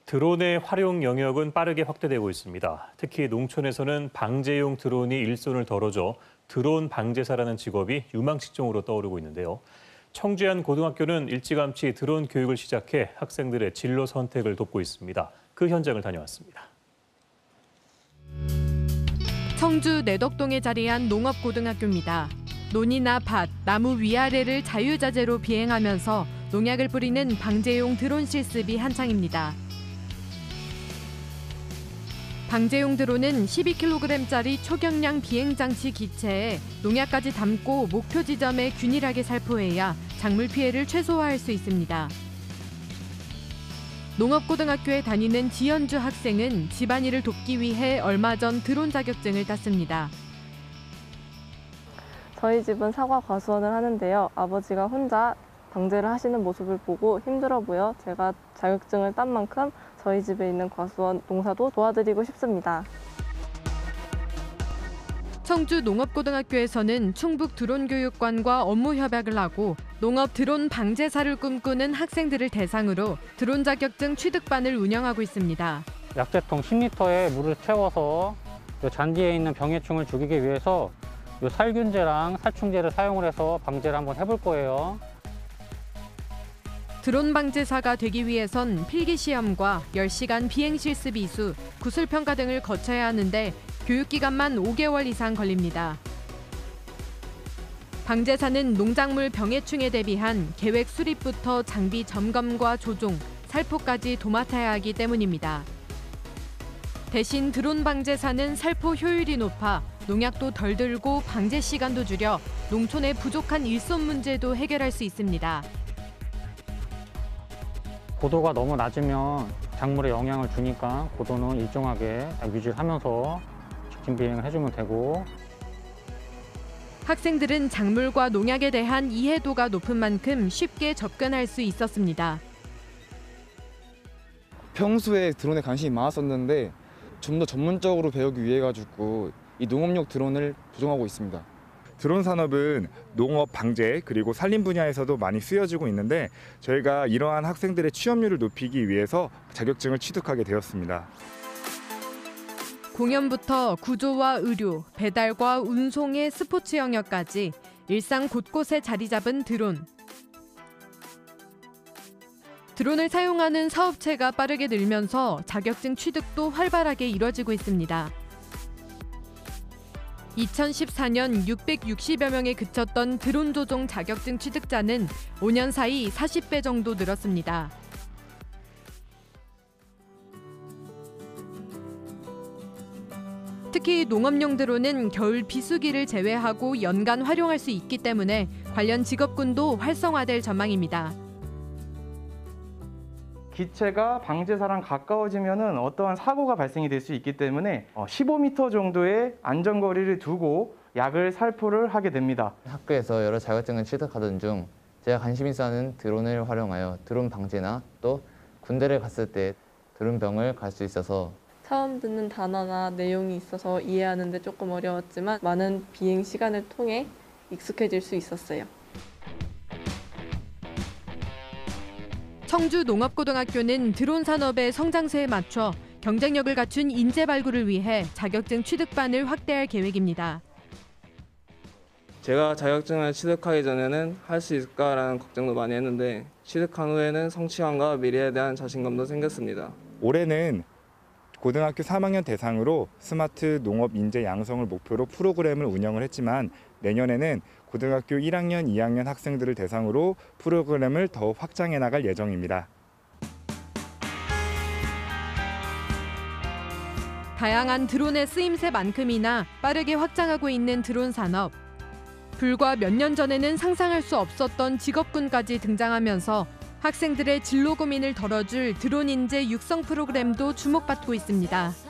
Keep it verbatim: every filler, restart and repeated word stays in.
드론의 활용 영역은 빠르게 확대되고 있습니다. 특히 농촌에서는 방제용 드론이 일손을 덜어줘 드론 방제사라는 직업이 유망 직종으로 떠오르고 있는데요. 청주의 한 고등학교는 일찌감치 드론 교육을 시작해 학생들의 진로 선택을 돕고 있습니다. 그 현장을 다녀왔습니다. 청주 내덕동에 자리한 농업고등학교입니다. 논이나 밭, 나무 위아래를 자유자재로 비행하면서 농약을 뿌리는 방제용 드론 실습이 한창입니다. 방제용 드론은 십이 킬로그램짜리 초경량 비행장치 기체에 농약까지 담고 목표 지점에 균일하게 살포해야 작물 피해를 최소화할 수 있습니다. 농업고등학교에 다니는 지연주 학생은 집안일을 돕기 위해 얼마 전 드론 자격증을 땄습니다. 저희 집은 사과 과수원을 하는데요. 아버지가 혼자 방제를 하시는 모습을 보고 힘들어 보여 제가 자격증을 딴 만큼 저희 집에 있는 과수원 농사도 도와드리고 싶습니다. 청주 농업고등학교에서는 충북 드론교육관과 업무 협약을 하고 농업 드론 방제사를 꿈꾸는 학생들을 대상으로 드론 자격증 취득반을 운영하고 있습니다. 약재통 십 리터에 물을 채워서 이 잔디에 있는 병해충을 죽이기 위해서 이 살균제랑 살충제를 사용을 해서 방제를 한번 해볼 거예요. 드론 방제사가 되기 위해선 필기시험과 열 시간 비행실습 이수, 구술평가 등을 거쳐야 하는데 교육기간만 오 개월 이상 걸립니다. 방제사는 농작물 병해충에 대비한 계획 수립부터 장비 점검과 조종, 살포까지 도맡아야 하기 때문입니다. 대신 드론 방제사는 살포 효율이 높아 농약도 덜 들고 방제 시간도 줄여 농촌의 부족한 일손 문제도 해결할 수 있습니다. 고도가 너무 낮으면 작물에 영향을 주니까 고도는 일정하게 유지를 하면서 직진 비행을 해주면 되고. 학생들은 작물과 농약에 대한 이해도가 높은 만큼 쉽게 접근할 수 있었습니다. 평소에 드론에 관심이 많았었는데 좀 더 전문적으로 배우기 위해 가지고 이 농업용 드론을 조종하고 있습니다. 드론 산업은 농업 방제 그리고 산림 분야에서도 많이 쓰여지고 있는데 저희가 이러한 학생들의 취업률을 높이기 위해서 자격증을 취득하게 되었습니다. 공연부터 구조와 의료, 배달과 운송의 스포츠 영역까지 일상 곳곳에 자리 잡은 드론. 드론을 사용하는 사업체가 빠르게 늘면서 자격증 취득도 활발하게 이뤄지고 있습니다. 이천십사 년 육백육십여 명에 그쳤던 드론 조종 자격증 취득자는 오 년 사이 사십 배 정도 늘었습니다. 특히 농업용 드론은 겨울 비수기를 제외하고 연간 활용할 수 있기 때문에 관련 직업군도 활성화될 전망입니다. 기체가 방제사랑 가까워지면 어떠한 사고가 발생이 될 수 있기 때문에 십오 미터 정도의 안전거리를 두고 약을 살포를 하게 됩니다. 학교에서 여러 자격증을 취득하던 중 제가 관심 있어 하는 드론을 활용하여 드론 방제나 또 군대를 갔을 때 드론병을 갈 수 있어서 처음 듣는 단어나 내용이 있어서 이해하는 데 조금 어려웠지만 많은 비행 시간을 통해 익숙해질 수 있었어요. 청주 농업고등학교는 드론 산업의 성장세에 맞춰 경쟁력을 갖춘 인재 발굴을 위해 자격증 취득반을 확대할 계획입니다. 제가 자격증을 취득하기 전에는 할 수 있을까라는 걱정도 많이 했는데 취득한 후에는 성취감과 미래에 대한 자신감도 생겼습니다. 올해는 고등학교 삼 학년 대상으로 스마트 농업 인재 양성을 목표로 프로그램을 운영을 했지만 내년에는 고등학교 일 학년, 이 학년 학생들을 대상으로 프로그램을 더 확장해 나갈 예정입니다. 다양한 드론의 쓰임새만큼이나 빠르게 확장하고 있는 드론 산업. 불과 몇 년 전에는 상상할 수 없었던 직업군까지 등장하면서 학생들의 진로 고민을 덜어줄 드론 인재 육성 프로그램도 주목받고 있습니다.